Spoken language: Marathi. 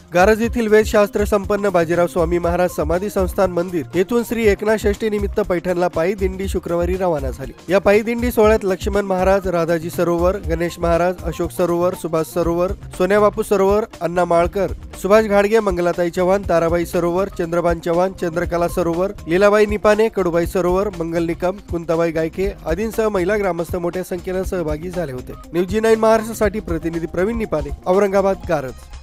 गारज येथील वेदशास्त्र संपन्न बाजीराव स्वामी महाराज समाधी संस्थान मंदिर येथून श्री एकनाथ षष्ठी निमित्त पैठणला पायी दिंडी शुक्रवारी रवाना झाली। या पायी दिंडी सोहळ्यात लक्ष्मण महाराज, राधाजी सरोवर, गणेश महाराज, अशोक सरोवर, सुभाष सरोवर, सोन्याबापू सरोवर, अण्णा माळकर, सुभाष घाडगे, मंगलाताई चव्हाण, ताराबाई सरोवर, चंद्रभान चव्हाण, चंद्रकला सरोवर, लीलाबाई निपाने, कडूबाई सरोवर, मंगल निकम, कुंताबाई गायके आदींसह महिला ग्रामस्थ मोठ्या संख्येने सहभागी झाले होते। न्यूज जी9 महाराष्ट्रासाठी प्रतिनिधी प्रवीण निपाने, औरंगाबाद, गारज।